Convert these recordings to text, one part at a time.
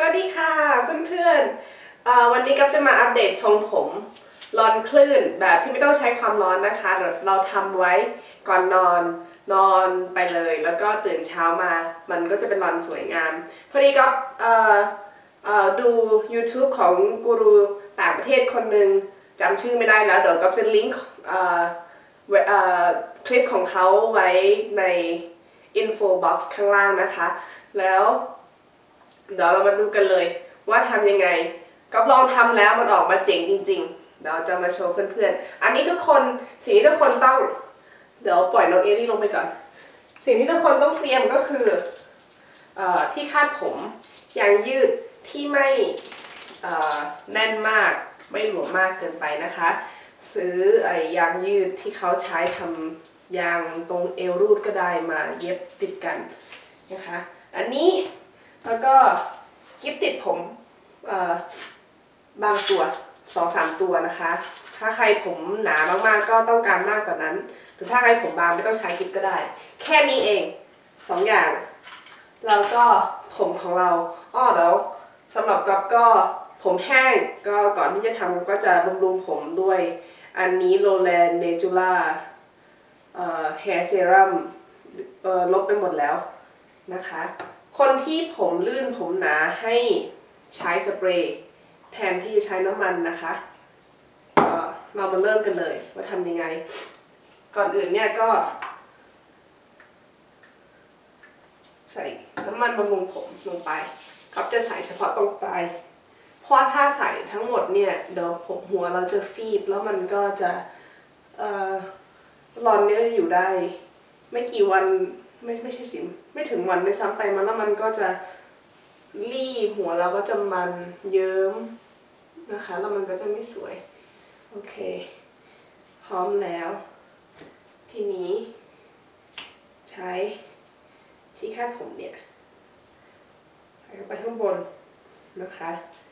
วัสดีค่ะเพื่อนๆวันนี้ก็จะมาอัปเดตทรงผมรอนคลื่นแบบที่ไม่ต้องใช้ความร้อนนะคะเราทำไว้ก่อนนอนไปเลยแล้วก็ตื่นเช้ามามันก็จะเป็นรอนสวยงามพอดีก็ดู YouTube ของกูรูต่างประเทศคนหนึ่งจำชื่อไม่ได้แล้วเดี๋ยวก็จะลิงก์คลิปของเขาไว้ใน info box ข้างล่างนะคะแล้วเดี๋ยวเรามาดูกันเลยว่าทำยังไงก็ลองทำแล้วมันออกมาเจ๋งจริงๆเดี๋ยวจะมาโชว์เพื่อนๆอันนี้ทุกคนสิ่งที่ทุกคนต้องเดี๋ยวปล่อยน้องเอรี่ลงไปก่อนสิ่งที่ทุกคนต้องเตรียมก็คือที่คาดผมยางยืดที่ไม่แน่นมากไม่หลวมมากเกินไปนะคะซื้อยางยืดที่เขาใช้ทำยางตรงเอวรูดก็ได้มาเย็บติดกันนะคะอันนี้แล้วก็กิ๊บติดผมบางตัว2-3 ตัวนะคะถ้าใครผมหนามากๆก็ต้องการมากกว่านั้นหรือถ้าใครผมบางไม่ต้องใช้กิ๊บก็ได้แค่นี้เอง2 อย่างแล้วก็ผมของเราแล้วสำหรับก๊อฟก็ผมแห้งก็ก่อนที่จะทำก็จะบำรุงผมด้วยอันนี้โรแลนเนจูล่าแฮร์เซรั่มลบไปหมดแล้วนะคะคนที่ผมลื่นผมหนาให้ใช้สเปรย์แทนที่จะใช้น้ำมันนะคะเรามาเริ่มกันเลยว่าทำยังไงก่อนอื่นเนี่ยก็ใส่น้ำมันบำรุงผมลงไปครับจะใส่เฉพาะตรงปลายเพราะถ้าใส่ทั้งหมดเนี่ยเดี๋ยวผมหัวเราจะฟีบแล้วมันก็จะรอนเนี่ยจะอยู่ได้ไม่กี่วันไม่ใช่สิไม่ถึงวันไม่ซ้ำไปมันแล้วมันก็จะรี่หัวเราก็จะมันเยิ้มนะคะแล้วมันก็จะไม่สวยโอเคพร้อมแล้วทีนี้ใช้ที่คาดผมเนี่ยใส่เข้าไปข้างบนนะคะ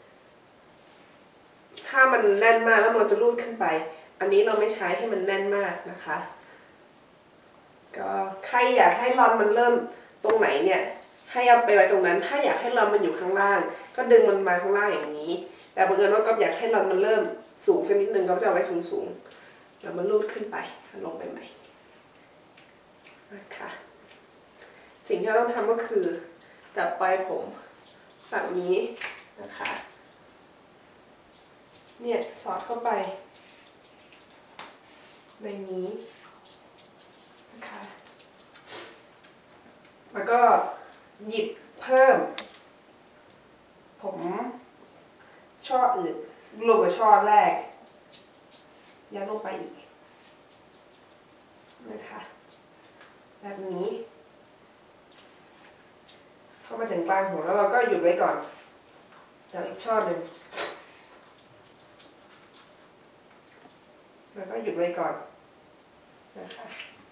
ถ้ามันแน่นมากแล้วมันจะรูดขึ้นไปอันนี้เราไม่ใช้ให้มันแน่นมากนะคะก็ใครอยากให้รอนมันเริ่มตรงไหนเนี่ยให้เอาไปไว้ตรงนั้นถ้าอยากให้รอนมันอยู่ข้างล่างก็ดึงมันมาข้างล่างอย่างนี้แต่บังเอิญว่าก็อยากให้รอนมันเริ่มสูงสักนิดนึงก็จะเอาไว้สูงๆแล้วมันรูดขึ้นไปลงไปใหม่นะคะสิ่งที่เราต้องทำก็คือจับปลายผมฝั่งนี้นะคะเนี่ยสอดเข้าไปในนี้นะคะแล้วก็หยิบเพิ่มผมช่ออื่นรวมกับช่อแรกยัดลงไปอีกนะคะแบบนี้เข้ามาถึงกลางหัวแล้วเราก็หยุดไว้ก่อนเดี๋ยวอีกช่อหนึ่งแล้วก็หยุดไว้ก่อนนะคะ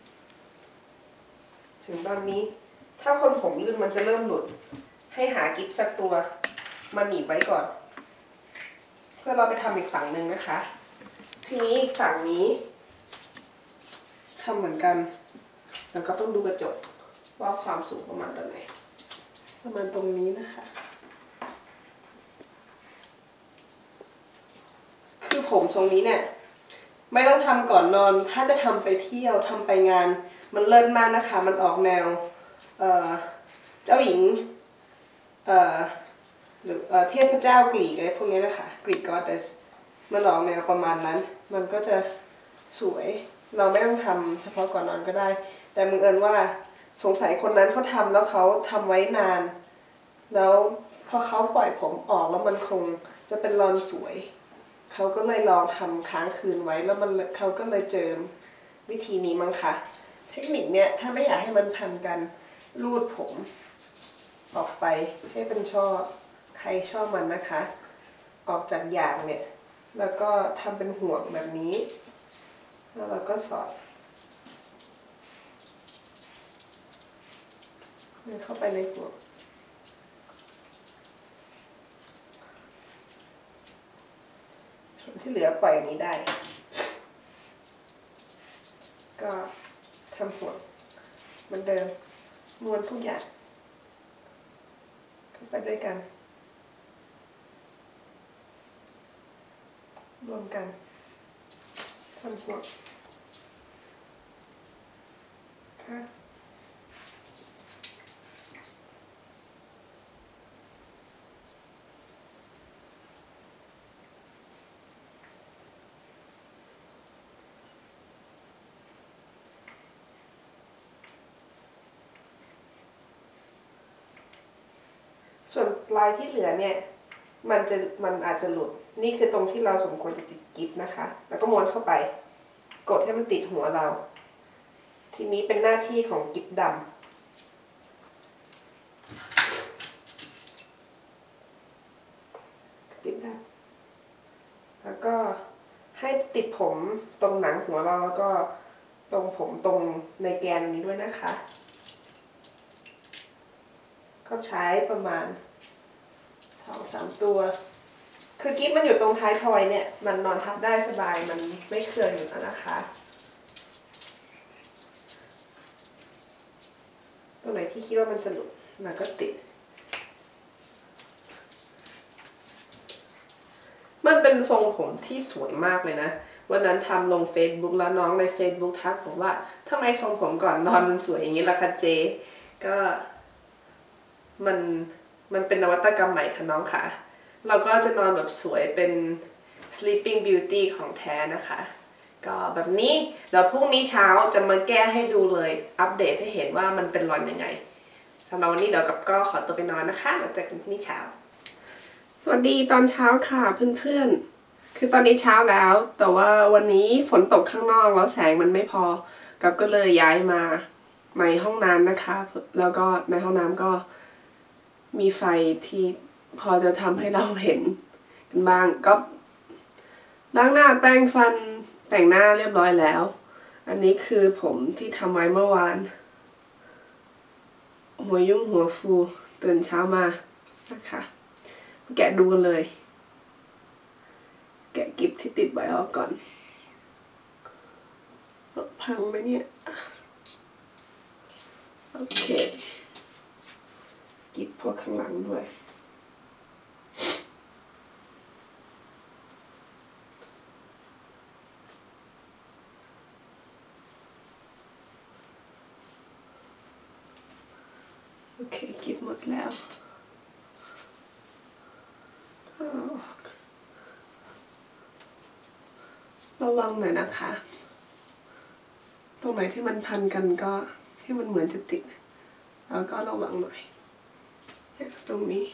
ถึงตอนนี้ถ้าคนผมลื่นมันจะเริ่มหลุดให้หากิ๊บสักตัวมาหนีบไว้ก่อนเพื่อเราไปทำอีกฝั่งหนึ่งนะคะทีนี้อีกฝั่งนี้ทำเหมือนกันแล้วก็ต้องดูกระจกว่าความสูงประมาณตรงไหนประมาณตรงนี้นะคะคือผมทรงนี้เนี่ยไม่ต้องทำก่อนนอนถ้าจะทำไปเที่ยวทำไปงานมันเลิศมากนะคะมันออกแนวเจ้าหญิงหรือเทพเจ้ากรีกอะไรพวกนี้นะคะกรีกก็อดเดสมันออกแนวประมาณนั้นมันก็จะสวยเราไม่ต้องทำเฉพาะก่อนนอนก็ได้แต่บังเอิญว่าสงสัยคนนั้นเขาทำแล้วเขาทำไว้นานแล้วพอเขาปล่อยผมออกแล้วมันคงจะเป็นรอนสวยเขาก็เลยลองทำค้างคืนไว้แล้วเขาก็เลยเจอวิธีนี้มั้งคะเทคนิคเนี้ยถ้าไม่อยากให้มันพันกันรูดผมออกไปให้เป็นช่อใครชอบมันนะคะออกจากยางเนี่ยแล้วก็ทำเป็นห่วงแบบนี้แล้วเราก็สอดเข้าไปในห่วงส่วนที่เหลือปล่อยอย่างนี้ได้ก็ทำห่วงเหมือนเดิมม้วนทุกอย่างเข้าไปด้วยกันรวมกันทำหัวค่ะส่วนลายที่เหลือเนี่ยมันอาจจะหลุดนี่คือตรงที่เราสมควรจะติดกิ๊บนะคะแล้วก็ม้วนเข้าไปกดให้มันติดหัวเราทีนี้เป็นหน้าที่ของกิ๊บดำกิ๊บดำแล้วก็ให้ติดผมตรงหนังหัวเราแล้วก็ตรงผมตรงในแกนนี้ด้วยนะคะก็ใช้ประมาณ2-3 ตัวคือกิ๊บมันอยู่ตรงท้ายทอยเนี่ยมันนอนทับได้สบายมันไม่เคลื่อนอยู่แล้วนะคะตรงไหนที่คิดว่ามันจะหลุดมันก็ติดมันเป็นทรงผมที่สวยมากเลยนะวันนั้นทำลง Facebook แล้วน้องใน Facebook ทักผมว่าทำไมทรงผมก่อนนอนมันสวยอย่างนี้ล่ะคะเจก็มันเป็นนวัตกรรมใหม่ค่ะน้องค่ะเราก็จะนอนแบบสวยเป็น sleeping beauty ของแท้นะคะก็แบบนี้เดี๋ยวพรุ่งนี้เช้าจะมาแก้ให้ดูเลยอัปเดตให้เห็นว่ามันเป็นรอนยังไงสำหรับวันนี้เดี๋ยวกับก็ขอตัวไปนอนนะคะหลังจากพรุ่งนี้เช้าสวัสดีตอนเช้าค่ะเพื่อนๆคือตอนนี้เช้าแล้วแต่ว่าวันนี้ฝนตกข้างนอกแล้วแสงมันไม่พอกับก็เลยย้ายมาในห้องน้ำนะคะแล้วก็ในห้องน้ำก็มีไฟที่พอจะทำให้เราเห็นกันบ้างก็ล้างหน้าแปรงฟันแต่งหน้าเรียบร้อยแล้วอันนี้คือผมที่ทำไว้เมื่อวานหัวยุ่งหัวฟูตื่นเช้ามานะคะแกะดูกันเลยแกะกิ๊บที่ติดไว้ออกก่อนพังไหมเนี่ยโอเคกิ๊บพวกข้างหลังด้วยโอเคกิ๊บหมดแล้วระวังหน่อยนะคะตรงไหนที่มันพันกันก็ที่มันเหมือนจะติดแล้วก็ระวังหน่อยตรงนี้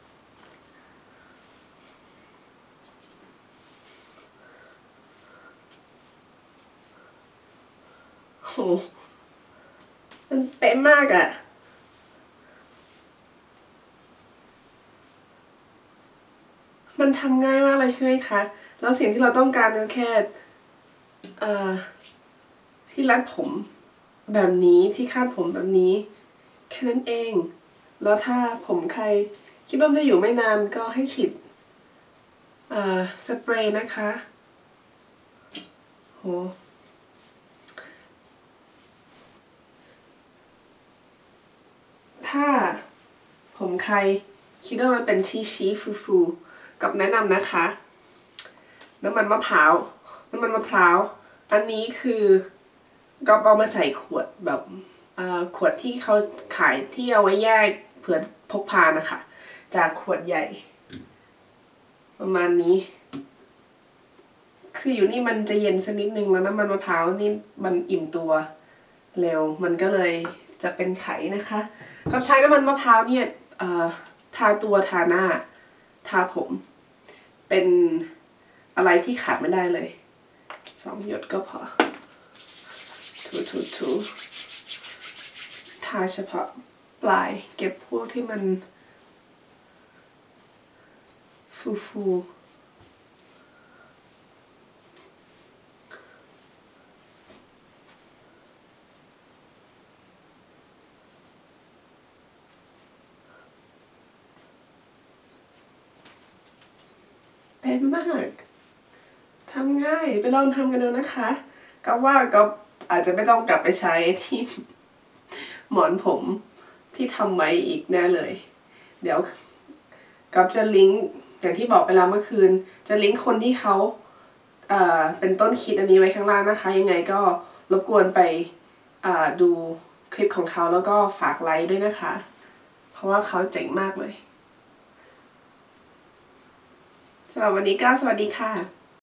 โหมันเป๊ะมากอะมันทำง่ายมากเลยใช่ไหมคะแล้วสิ่งที่เราต้องการก็แค่ที่รัดผมแบบนี้ที่คาดผมแบบนี้แค่นั้นเองแล้วถ้าผมใครคิดว่าจะอยู่ไม่นานก็ให้ฉีดสเปรย์นะคะโหถ้าผมใครคิดว่ามันเป็นชี้ฟูกับแนะนำนะคะน้ำมันมะพร้าวอันนี้คือก็เอามาใส่ขวดแบบขวดที่เขาขายที่เอาไว้แยกเผื่อพกพานะคะจากขวดใหญ่ประมาณนี้คืออยู่นี่มันจะเย็นสักนิดนึงแล้วน้ำมันมะพร้าวนี่มันอิ่มตัวเร็วมันก็เลยจะเป็นไขนะคะกับใช้น้ำมันมะพร้าวเนี่ยทาตัวทาหน้าทาผมเป็นอะไรที่ขาดไม่ได้เลย2 หยดก็พอถูทาเฉพาะปลายเก็บพวกที่มันฟูเป็นมากทำง่ายไปลองทำกันดูนะคะก็ว่าก็อาจจะไม่ต้องกลับไปใช้ที่หมอนผมที่ทำไว้อีกแน่เลยเดี๋ยวกับจะลิงก์อย่างที่บอกไปแล้วเมื่อคืนจะลิงก์คนที่เขาเป็นต้นคิดอันนี้ไว้ข้างล่างนะคะยังไงก็รบกวนไปดูคลิปของเขาแล้วก็ฝากไลค์ด้วยนะคะเพราะว่าเขาเจ๋งมากเลยสำหรับวันนี้ก็สวัสดีค่ะ